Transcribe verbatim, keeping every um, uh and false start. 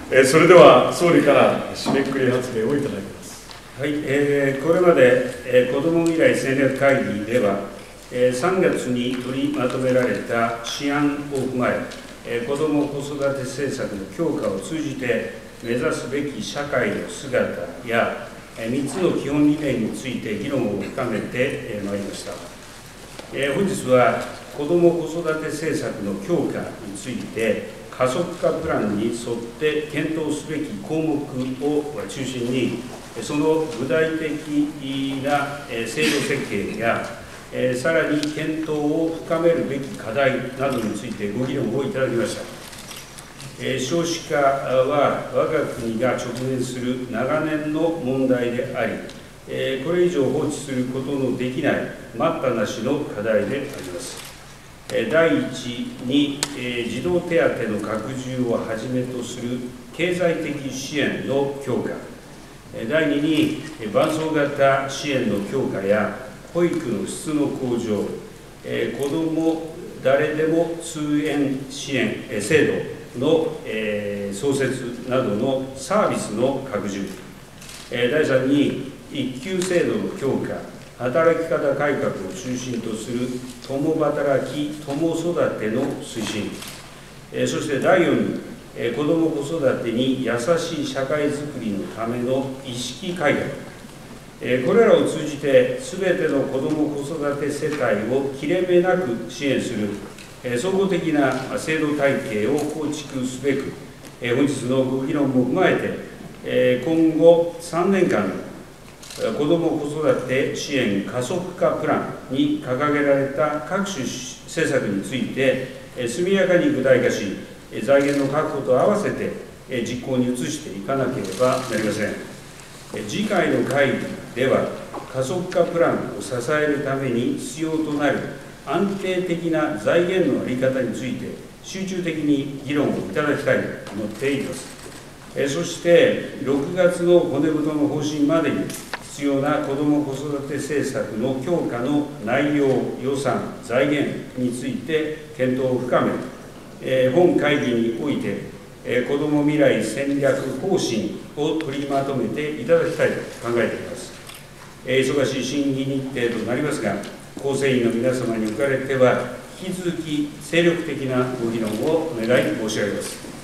えー、それでは総理から締めくくり発言をいただきます。 はい、えー、これまで、えー、子ども未来戦略会議では、えー、さんがつに取りまとめられた試案を踏まえ、えー、子ども・子育て政策の強化を通じて目指すべき社会の姿や、えー、みっつの基本理念について議論を深めてまいりました。えー、本日は子ども・子育て政策の強化について、加速化プランに沿って検討すべき項目を中心に、その具体的な制度設計や、さらに検討を深めるべき課題などについてご議論をいただきました。少子化は我が国が直面する長年の問題であり、これ以上放置することのできない待ったなしの課題であります。第一に、児童手当の拡充をはじめとする経済的支援の強化、第二に、伴走型支援の強化や保育の質の向上、子ども誰でも通園支援制度の創設などのサービスの拡充、第三に、育休制度の強化、働き方改革を中心とする共働き、共育ての推進、そしてだいよんに、子ども・子育てに優しい社会づくりのための意識改革、これらを通じて、すべての子ども・子育て世帯を切れ目なく支援する、総合的な制度体系を構築すべく、本日のご議論も踏まえて、今後さんねんかんの子ども・子育て支援加速化プランに掲げられた各種施策について、速やかに具体化し、財源の確保と合わせて実行に移していかなければなりません。次回の会議では、加速化プランを支えるために必要となる安定的な財源の在り方について、集中的に議論をいただきたいと思っています。そして、ろくがつの骨太の方針までに、必要な子ども・子育て政策の強化の内容、予算、財源について検討を深め、えー、本会議において、えー、子ども未来戦略方針を取りまとめていただきたいと考えています。えー、忙しい審議日程となりますが、構成員の皆様におかれては、引き続き精力的なご議論をお願い申し上げます。